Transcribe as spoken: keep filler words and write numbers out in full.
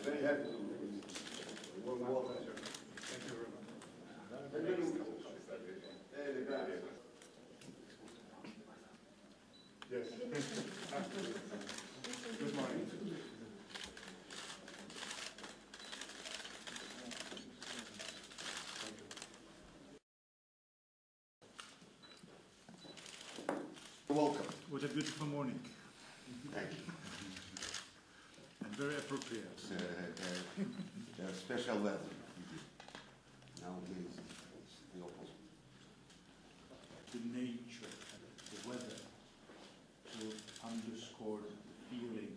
Very happy to meet you. Warm welcome. Thank you very much. Yes. Absolutely. Good morning. Welcome. What a beautiful morning. Thank you. And very appropriate. It's, uh, uh, uh, special weather. Nowadays, it's the opposite. The nature, the weather, to underscore the feeling